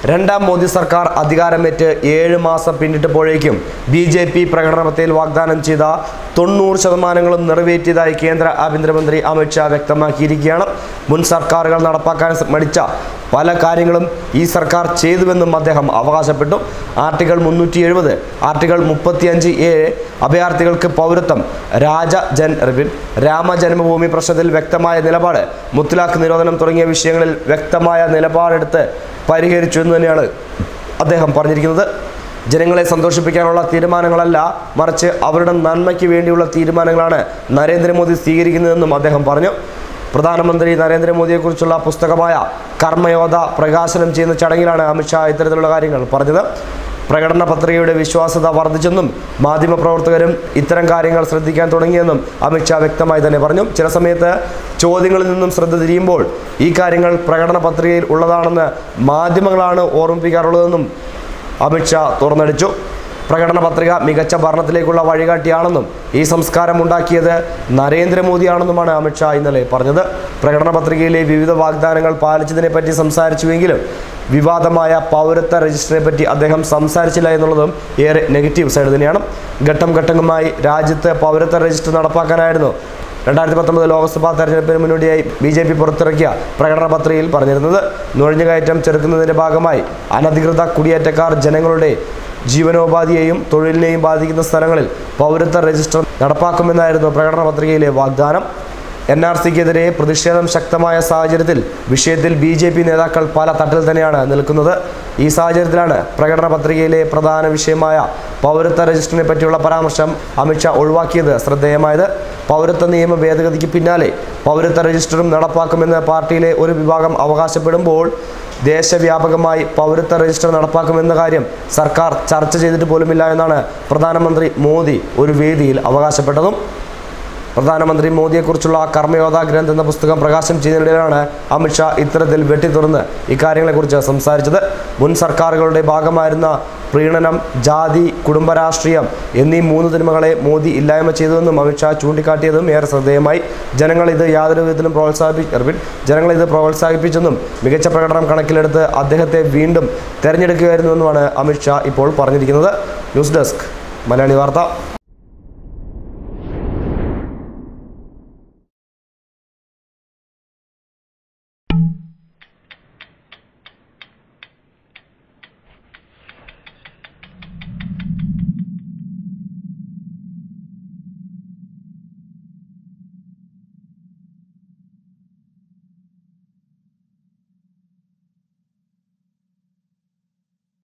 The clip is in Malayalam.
രണ്ടാം മോദി സർക്കാർ അധികാരമേറ്റ് 7 മാസം പിന്നിട്ടപ്പോഴേക്കും BJP പ്രകടനത്തിൽ വാഗ്ദാനം ചെയ്ത 90% നിറവേറ്റിയതായി കേന്ദ്ര ആഭ്യന്തരമന്ത്രി അമിത് ഷാ വ്യക്തമാക്കിയിരിക്കുകയാണ്. മുൻ സർക്കാരുകൾ നടപ്പാക്കാൻ മടിച്ച പല കാര്യങ്ങളും ഈ സർക്കാർ ചെയ്തുവെന്നും അദ്ദേഹം അവകാശപ്പെട്ടു. ആർട്ടിക്കിൾ 370, ആർട്ടിക്കിൾ 35A, അഭയാർത്ഥികൾക്ക് പൗരത്വം, രാമജന്മഭൂമി പ്രശ്നത്തിൽ വ്യക്തമായ നിലപാട്, മുത്തലാഖ് നിരോധനം തുടങ്ങിയ വിഷയങ്ങളിൽ വ്യക്തമായ നിലപാടെടുത്ത് പരിഹരിച്ചു എന്ന് തന്നെയാണ് അദ്ദേഹം പറഞ്ഞിരിക്കുന്നത്. ജനങ്ങളെ സന്തോഷിപ്പിക്കാനുള്ള തീരുമാനങ്ങളല്ല, മറിച്ച് അവരുടെ നന്മയ്ക്ക് വേണ്ടിയുള്ള തീരുമാനങ്ങളാണ് നരേന്ദ്രമോദി സ്വീകരിക്കുന്നതെന്നും അദ്ദേഹം പറഞ്ഞു. പ്രധാനമന്ത്രി നരേന്ദ്രമോദിയെക്കുറിച്ചുള്ള പുസ്തകമായ കർമ്മയോധ പ്രകാശനം ചെയ്യുന്ന ചടങ്ങിലാണ് അമിത് ഷാ ഇത്തരത്തിലുള്ള കാര്യങ്ങൾ പറഞ്ഞത്. പ്രകടന പത്രികയുടെ വിശ്വാസ്യത വർദ്ധിച്ചെന്നും മാധ്യമപ്രവർത്തകരും ഇത്തരം കാര്യങ്ങൾ ശ്രദ്ധിക്കാൻ തുടങ്ങിയെന്നും അമിത് ഷാ വ്യക്തമായി തന്നെ പറഞ്ഞു. ചില സമയത്ത് ചോദ്യങ്ങളിൽ നിന്നും ശ്രദ്ധ തിരിയുമ്പോൾ ഈ കാര്യങ്ങൾ പ്രകടന പത്രികയിൽ ഉള്ളതാണെന്ന് മാധ്യമങ്ങളാണ് ഓർമ്മിപ്പിക്കാറുള്ളതെന്നും അമിത് ഷാ തുറന്നടിച്ചു. പ്രകടന പത്രിക മികച്ച ഭരണത്തിലേക്കുള്ള വഴികാട്ടിയാണെന്നും ഈ സംസ്കാരം ഉണ്ടാക്കിയത് നരേന്ദ്രമോദിയാണെന്നുമാണ് അമിത് ഷാ ഇന്നലെ പറഞ്ഞത്. പ്രകടന പത്രികയിലെ വിവിധ വാഗ്ദാനങ്ങൾ പാലിച്ചതിനെപ്പറ്റി സംസാരിച്ചുവെങ്കിലും വിവാദമായ പൗരത്വ രജിസ്റ്ററിനെ പറ്റി അദ്ദേഹം സംസാരിച്ചില്ല എന്നുള്ളതും ഏറെ നെഗറ്റീവ് സൈഡ് തന്നെയാണ്. ഘട്ടം ഘട്ടമായി രാജ്യത്ത് പൗരത്വ രജിസ്റ്റർ നടപ്പാക്കാനായിരുന്നു 2019 ലോക്സഭാ തെരഞ്ഞെടുപ്പിന് മുന്നോടിയായി BJP പുറത്തിറക്കിയ പ്രകടന പത്രികയിൽ പറഞ്ഞിരുന്നത്. നുഴഞ്ഞുകയറ്റം ചെറുക്കുന്നതിൻ്റെ ഭാഗമായി അനധികൃത കുടിയേറ്റക്കാർ ജനങ്ങളുടെ ജീവനോപാധിയെയും തൊഴിലിനെയും ബാധിക്കുന്ന സ്ഥലങ്ങളിൽ പൗരത്വ രജിസ്റ്റർ നടപ്പാക്കുമെന്നായിരുന്നു പ്രകടന പത്രികയിലെ വാഗ്ദാനം. NRCക്കെതിരെ പ്രതിഷേധം ശക്തമായ സാഹചര്യത്തിൽ വിഷയത്തിൽ BJP നേതാക്കൾ പല തട്ടിൽ തന്നെയാണ് നിൽക്കുന്നത്. ഈ സാഹചര്യത്തിലാണ് പ്രകടന പത്രികയിലെ പ്രധാന വിഷയമായ പൗരത്വ രജിസ്റ്ററിനെ പറ്റിയുള്ള പരാമർശം അമിത് ഷാ ഒഴിവാക്കിയത് ശ്രദ്ധേയമായത്. പൗരത്വ നിയമ ഭേദഗതിക്ക് പിന്നാലെ പൗരത്വ രജിസ്റ്ററും നടപ്പാക്കുമെന്ന് പാർട്ടിയിലെ ഒരു വിഭാഗം അവകാശപ്പെടുമ്പോൾ ദേശവ്യാപകമായി പൗരത്വ രജിസ്റ്റർ നടപ്പാക്കുമെന്ന കാര്യം സർക്കാർ ചർച്ച ചെയ്തിട്ട് പോലുമില്ല എന്നാണ് പ്രധാനമന്ത്രി മോദി ഒരു വേദിയിൽ അവകാശപ്പെട്ടതും. പ്രധാനമന്ത്രി മോദിയെക്കുറിച്ചുള്ള കർമ്മയോധ ഗ്രന്ഥ എന്ന പുസ്തകം പ്രകാശനം ചെയ്യുന്നതിനിടെയാണ് അമിത് ഷാ ഇത്തരത്തിൽ വെട്ടിത്തുറന്ന് ഇക്കാര്യങ്ങളെക്കുറിച്ച് സംസാരിച്ചത്. മുൻ സർക്കാരുകളുടെ ഭാഗമായിരുന്ന പ്രീണനം, ജാതി, കുടുംബരാഷ്ട്രീയം എന്നീ 3 തിന്മകളെ മോദി ഇല്ലായ്മ ചെയ്തുവെന്നും അമിത് ഷാ ചൂണ്ടിക്കാട്ടിയതും ഏറെ ശ്രദ്ധേയമായി. ജനങ്ങൾ ഇത് പ്രോത്സാഹിപ്പിച്ചെന്നും മികച്ച പ്രകടനം കണക്കിലെടുത്ത് അദ്ദേഹത്തെ വീണ്ടും തെരഞ്ഞെടുക്കുകയായിരുന്നുവെന്നുമാണ് അമിത് ഷാ ഇപ്പോൾ പറഞ്ഞിരിക്കുന്നത്. ന്യൂസ് ഡെസ്ക് മലയാളി വാർത്ത.